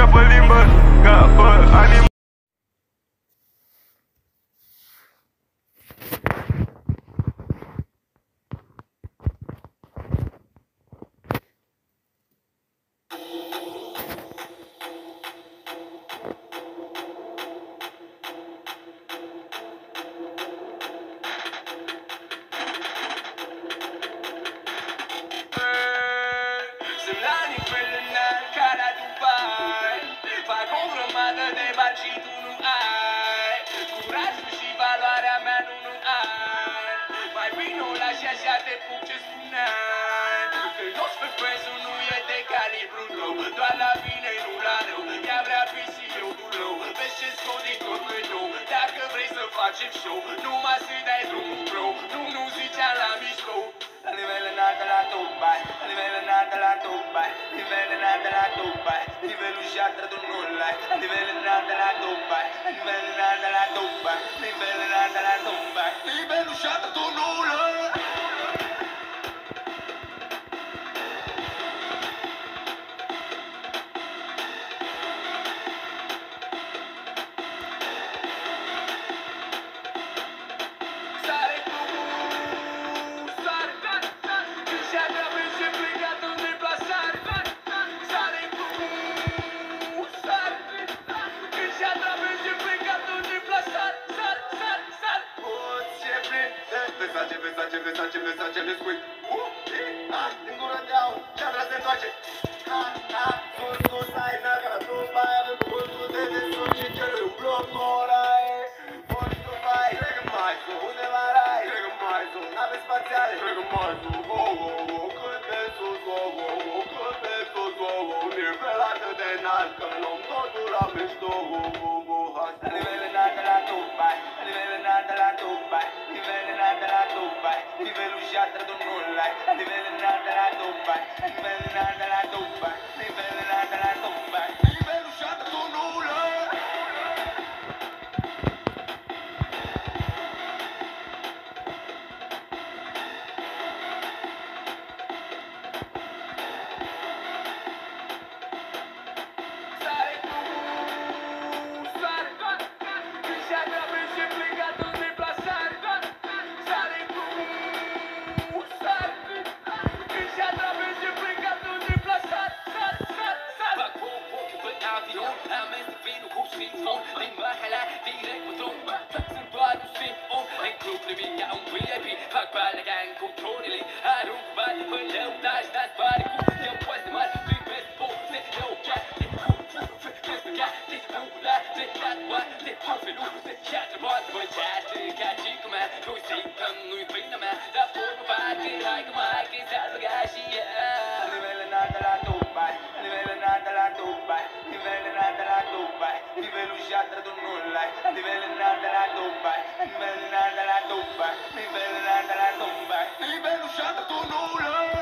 pe limbă, ca pe animal. Doar la mine, nu la rău. Ea vrea fi și eu cu rău. Vezi ce scot din tot nou. Dacă vrei să facem show, numai să dai drumul, bro. Nu zicea la mișto. La nivel înalt de la top, bai. La nivel înalt de la top, bai. Nivel înalt de la top, bai. Nivelul și-a trădut nu like. La nivel înalt de la top, bai. La nivel înalt de la top, bai. Nivel înalt de la top, bai. Nivelul și-a trădut nu like. Versace, let's quick. Din gură de aur, ceadra se întoarce. Sus, ai naca, tu mai avem cuvântul de desul și cele un bloc morai. Poți tu vai, cred că mai sunt, unde mai rai? Cred că mai sunt, nave spațiale, cred că mai sunt. Cât de sus, cât de sus, nivel atât de înalt, că luăm totul la mișto. La nivel înalt de la Dubai, la nivel înalt de la Dubai, nivel înalt de la Dubai, nivelul și-a trădut nu like, la nivel înalt de la Dubai, la nivel înalt de la Dubai, nivel înalt de la Dubai, nivelul și-a trădut nu like. Nivelul și-a trădut nu like, nivel înalt de la Dubai, nivel înalt de la Dubai, nivel înalt de la Dubai, nivelul și-a trădut nu like.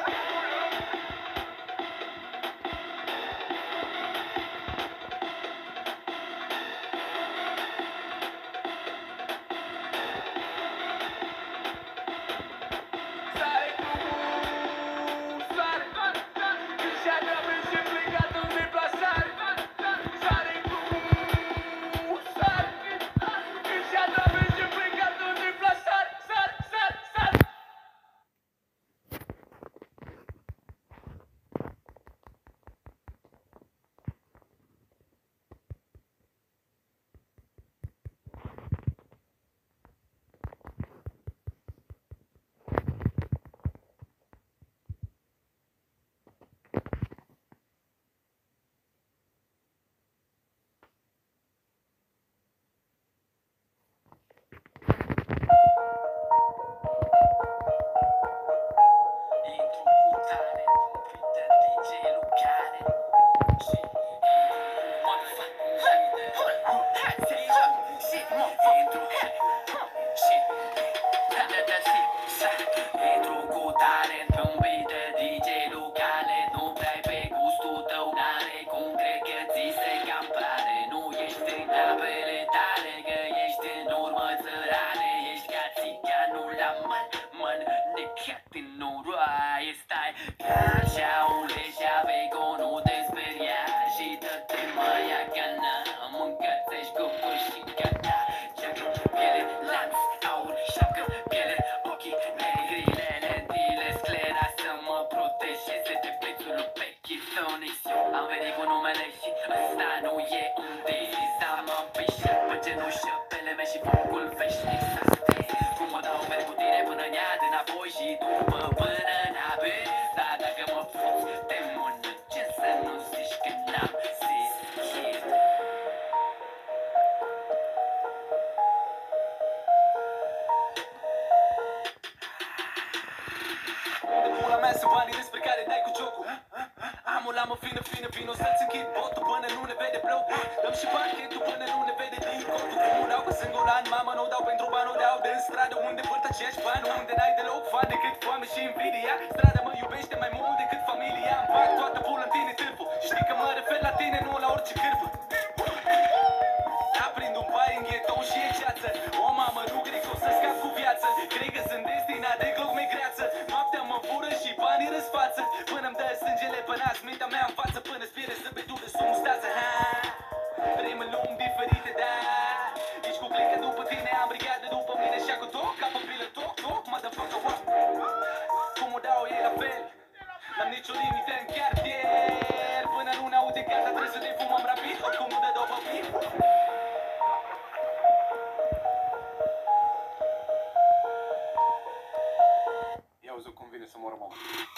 înapoi și după până n-aveți. Dar dacă mă fuți, te mănânc, ce să nu zici că n-am zis shit. Unde pula mea sunt banii despre care dai cu jocul? Am o lamă fină, vino să-ți închid botul până nu ne vede blocul. Dăm și parchetul până nu ne vede din cotul. Cum dau pe singur an, mama nu dau pentru bani, o dau din stradă unde vârt acești bani, unde n-ai deloc fan decât foame și invidia. Strada mă iubește mai mult decât familia. Îmi fac toată pula în tine târful. Știi că mă refer la tine, nu la orice cârpă. Aprind un bai în ghetou și e ceață. O mamă nu cred că o să scap cu viață. Cred că sunt destinat de glume greață. Noaptea mă fură și banii răsfață. Până-mi dă sângele pe nas, mintea mea în față. Până-ți pierde zâmbetul sub mustață. Trăim în lumi diferite, da. Ești cu clică după tine, am brigadă după mine. Și cu toc, ca pe pilă, toc, motherfucker, what? Cum o dau ei la fel. N-am nicio limită în cartier. Până nu ne aude gata, trebuie să ne fumăm rapid. Oricum nu dă după pip. Ia uzi cum vine să moră mama.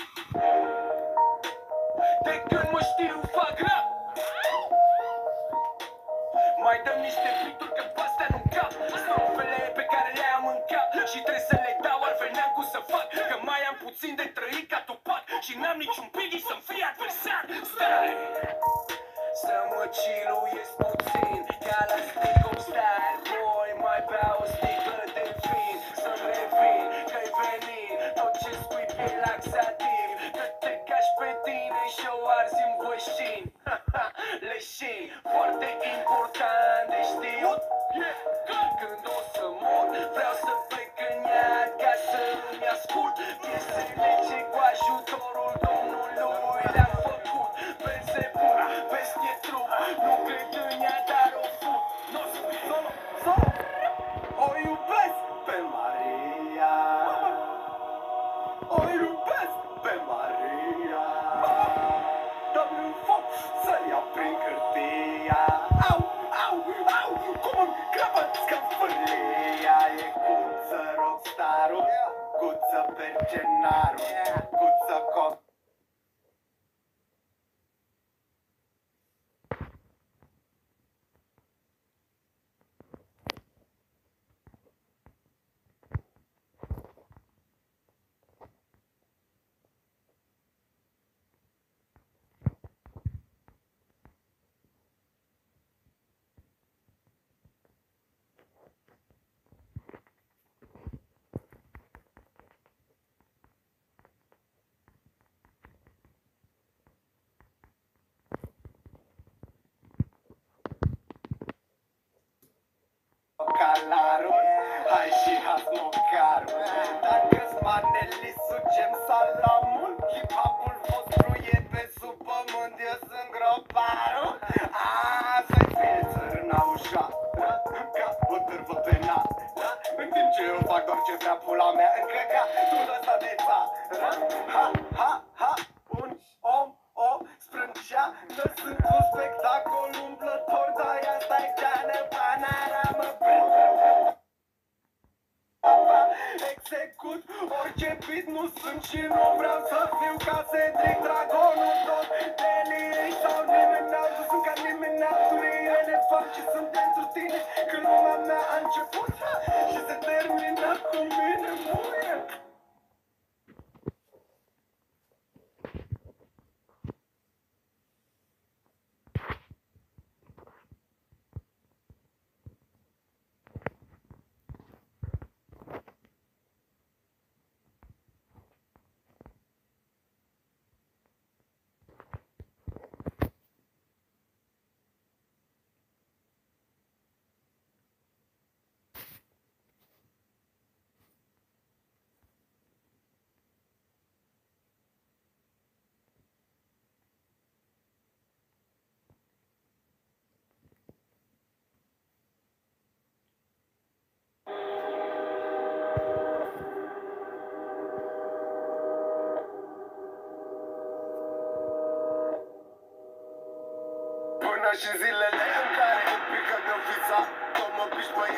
De când mă știu, fac rap. Mai dăm niște beat-uri că pe-astea nu cap. Stofele pe care le-am în cap și trebuie să le dau, altfel n-am cum să fac. Că mai am puțin de trăit ca Tupac și n-am niciun piggy să-mi fie adversar. Stai! Să mă chiluiesc puțin, ca la stick-up style. Boy, mai beau o sticlă de vin, să-mi revin că-i venit. Tot ce spui e laxativ, că te cași pe tine și-o arzi în vășin. Leșin, foarte important de știut. Când o să mor, vreau să plec în iad ca să îmi ascult piesele ce cu ajutorul Domnului le-am făcut. Persepun, peste trup, nu cred în ea, dar o fut. N-o spui solo, o iubesc pe Maria. O iubesc pe Maria. Dă-mi un foc să-l iau prin hârtia. Au, au, au, cum îmi crapă scăfârlia. E Guță rockstarul, Guță bergenarul, Guță coc. Calarul, hai și haz mocarul. Dacă-ți maneli sucem salamul, hip-hopul vostru e pe sub pământ, eu sunt groparul. Să-i fie țărâna ușoară, ca o târvă pe nat. În timp ce eu fac doar ce vrea pula mea, încăcatul ăsta de țară. Ha, ha, ha, un om, o sprânceană. Sunt un spectacol umblător, dar asta-i geană, panorama. Execut orice beat, nu sunt și nu vreau să fiu ca Cedric Dragonul. Tot deliriști sau nimeni n-au, nu sunt ca nimeni n-aurile. Le fac ce sunt pentru tine, când lumea mea a început și se termină cu mine, muie. Până și zilele în care un pic că mi-o fița, tot mă piși băieți,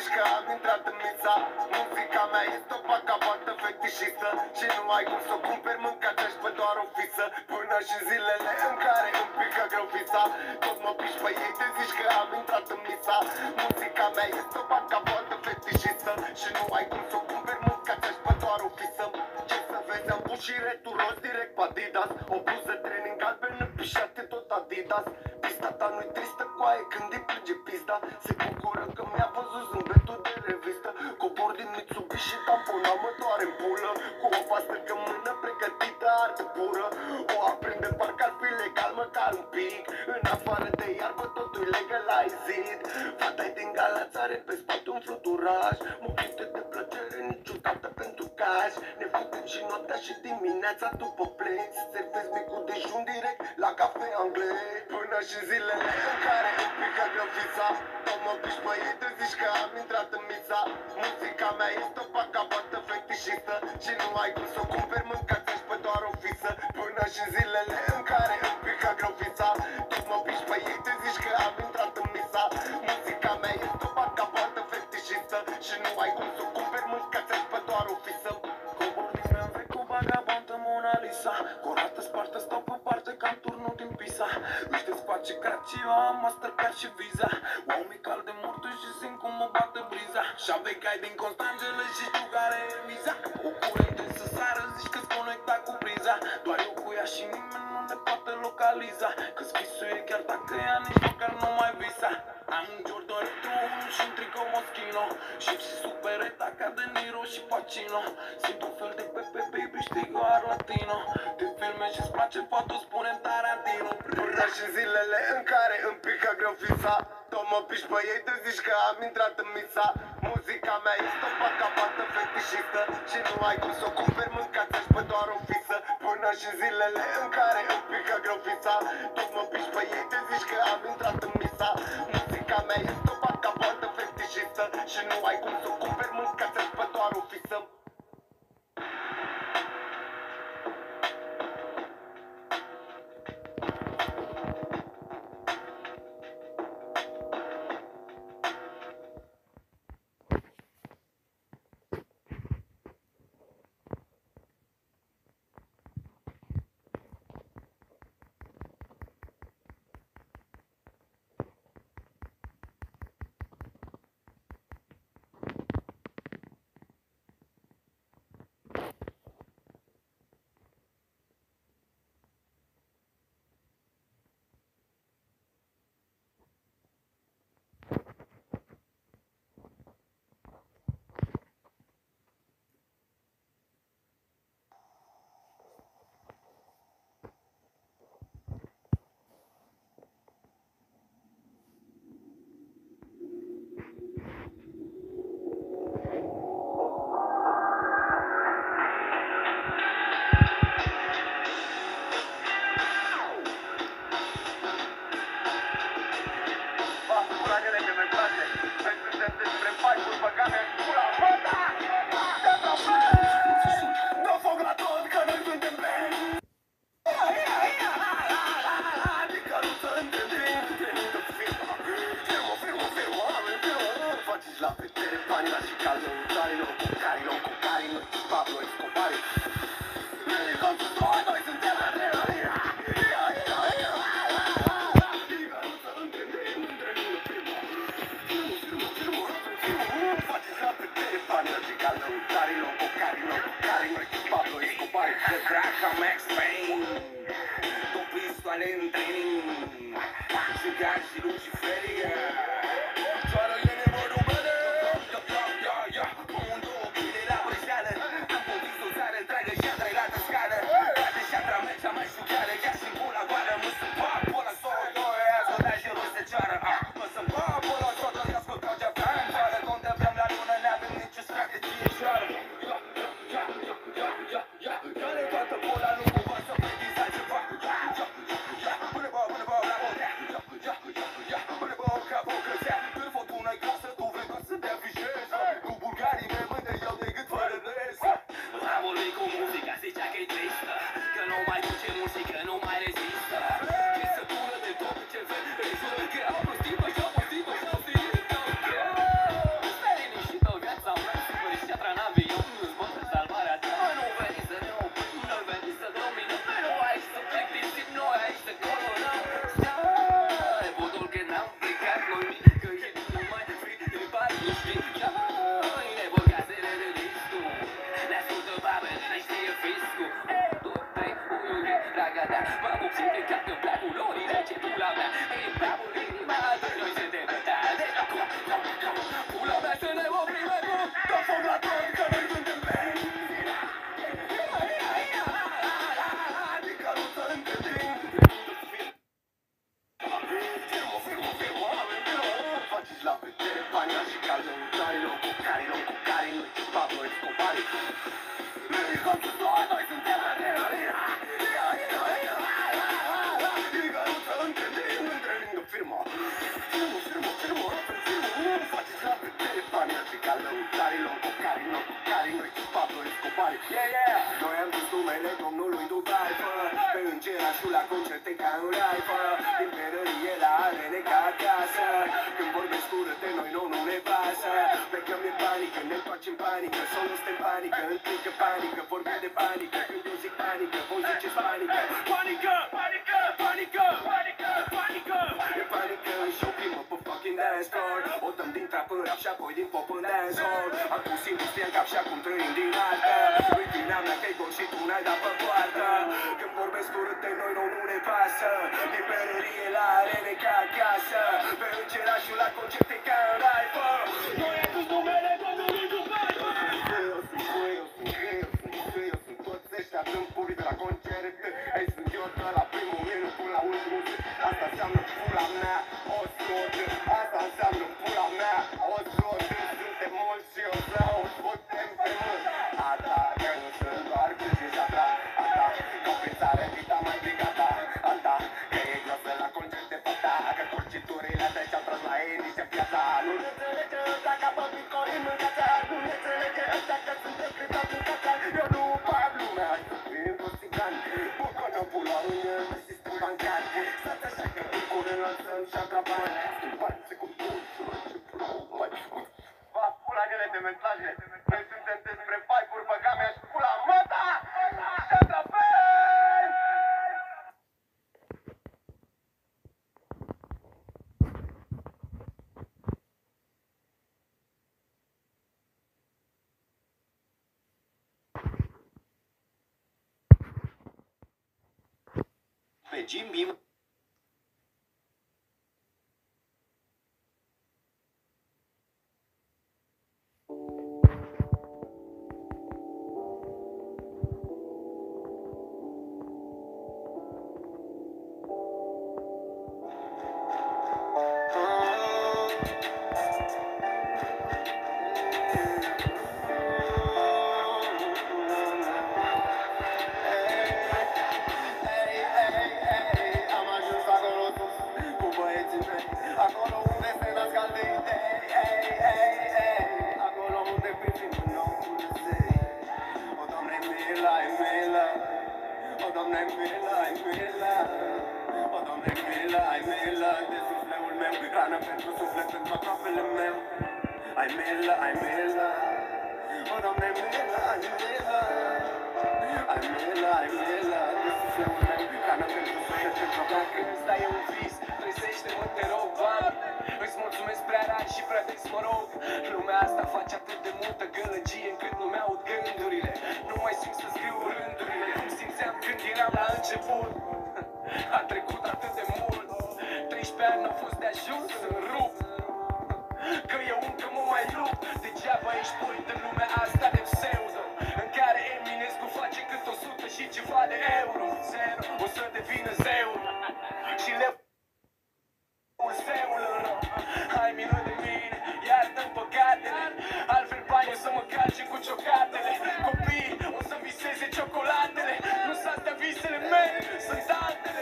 zici că am intrat în misa. Muzica mea este o bacabată fetișistă și nu ai cum să o cumperi mâncați pe doar o fisă. Până și zilele în care îmi pică grăfița, tot mă piși pe ei, te zici că am intrat în misa. Muzica mea este o bacabată fetișistă și nu ai cum să o cumperi mâncați pe doar o fisă. Ce să vezi, am pus și retul roz direct pe Adidas, o bluză training galbenă, pișate tot Adidas. Pista ta nu-i tristă, coaie, când îi plânge pista, se bucură că mi-a văzut zâmbetul de revistă. Cobor din Mitsubishi, tampona mă doare în pulă, cu o pastă că mână pregătită, artă pură. O aprinde parcă ar fi legal măcar un pic, în afară de iarbă totul legalizit. Fata-i din Galați are pe spate un fluturaj, muchite de plăcere niciodată pentru cash. Ne futem și noaptea și dimineața după plec, servezi micul dejun direct la cafe anglez. Până și zilele în care îmi pică grăfița, tot mă piși pe ei, te zici că am intrat în misa. Muzica mea este o bacabată fetișistă și nu ai cum să o cumperi mâncați pe doar o fisă. Până și zilele în care îmi pică grăfița, tot mă piși pe ei, te zici că am intrat în misa. Muzica mea este o bacabată fetișistă și nu ai cum să o cumperi mâncați pe doar o fisă. Cobor din meu vechi cu vagabondă Mona Lisa, cu o rată spartă stau pe parte ca în turnul din Pisa. Își desface grație, eu am Mastercard și Visa. Wow, mi cal de mortă și simt cum mă bate briza. Șavecai din Constanțele și știu care e miza. O curente să sară, zici că-s conectat cu priza. Doar eu cu ea și nimeni nu ne poate localiza, că-s visul e chiar dacă ea nici măcar nu mai visa. Am un Jordan Retro 1 și un tricou Moschino, Chip și supereta ca De Niro și Pacino. Simt un fel de Pepe, baby, știi că ar latino. Te filme și-ți place foto, spune-mi Tarantino. Până și zilele în care îmi pică grăfița, tot mă piși pe ei, te zici că am intrat în misa. Muzica mea este o bacabată fetișistă și nu ai cum să o cumperi mâncați pe doar o fisă. Până și zilele în care îmi pică grăfița, tot mă piși pe ei, te zici că am intrat în misa. Muzica mea este o bacabată fetișistă și nu ai cum să o cumperi mâncați pe doar o fisă. pare. Noi am dus numele Domnului Dubai, pe îngerașul la concerte ca în raifă, din perărie la arene ca acasă. Când vorbesc urâte, noi nu ne pasă. Plecăm de panică, ne întoarcem panică, solo suntem panică, întrică panică, vorbim de panică. Când eu zic panică, voi ziceți panică. Panică, panică, panică, panică, panică. E panică și oprim pe fucking dance floor. O dăm din trap în rap și apoi din pop în dance hall. Am pus industria în cap și acum trăim din altă. Lui vina mea că-i gol și tu n-ai dat pe poartă. Când vorbesc urâte, noi nu ne pasă. Din perărie la arene ca acasă, pe îngerașul la concerte ca în raifă. Noi am dus numele Domnului Dubai. Eu sunt toți ăștia dâmpuri de la concerte. Ei, sunt eu de la primul minut până la ultimul zi. Asta înseamnă pula mea, o sotă. Asta înseamnă pula mea, o sotă. Suntem mulți și o să o putem pe mult. Ata, că nu sunt doar câțiși ata. Ata, că o pensare vita mai brigata. Ata, că e grosă la concerte fata. Că curciturile de ce-au tras la ei nici în piața. Nu ne înțelege ăsta ca pe Bitcoin în cața. Nu ne înțelege ăsta că suntem criptați în cața. Eu nu fac lumea, suntem toți țigani. Bucănă pula în el de sistem bancar. Stați așa că în curând lansăm și-a bani. Schimbați cu toți, ce pula mai fut. Va pula grele de mesaje. Noi suntem despre vibe-uri, băga mea și pula măta. Și-a bani. Pe Jim Beam. Am ajuns acolo sus cu băieții mei. Acolo unde se nasc alte idei. Acolo unde privim în ochiul zei. O, Doamne, mila, e mila. O, Doamne, mila, e mila. O, Doamne, mila, e mila. De sufletul meu, hrană pentru suflet, pentru aproapele meu. Ai mila, ai mila. O, Doamne, mila, ai mila. Ai mila, ai mila. De sufletul meu, hrană pentru suflet, pentru aproapele meu. Când stai un vis, trezește-mă, te rog, Doamne. Îți mulțumesc prea rar și prea des, mă rog. Lumea asta face atât de multă gălăgie încât nu mi-aud gândurile. Nu mai simt să scriu rândurile cum simțeam când eram la început. A trecut atât de mult, 13 ani n-au fost de ajuns să rup. Că eu încă mă mai lupt. Degeaba ești point în lumea asta de pseudo, în care Eminescu face cât 100 și ceva de euro. Zero, o să devină zeu și le zeul în rău. Hai milă de mine, iartă-mi păcatele, altfel bani o să mă calce cu ciocatele. Copiii o să viseze ciocolatele, nu sunt astea visele mele, sunt altele.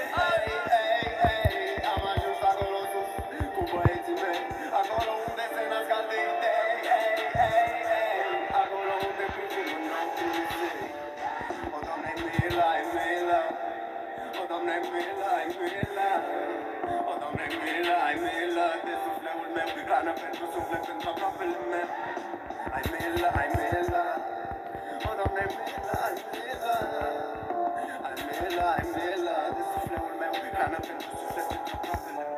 Am ajuns acolo sus cu băieții mei. Acolo unde se nasc alte idei. Acolo unde privim în ochiul zei. O, Doamne, mila, e mila. O, Doamne, mila, e mila. O, Doamne, mila, e mila. De sufletul meu, hrană pentru suflet, pentru aproapele meu. Ai mila, ai mila. O, Doamne, mila, ai mila. Ai mila, ai mila. De sufletul meu, hrană pentru suflet, pentru aproapele meu.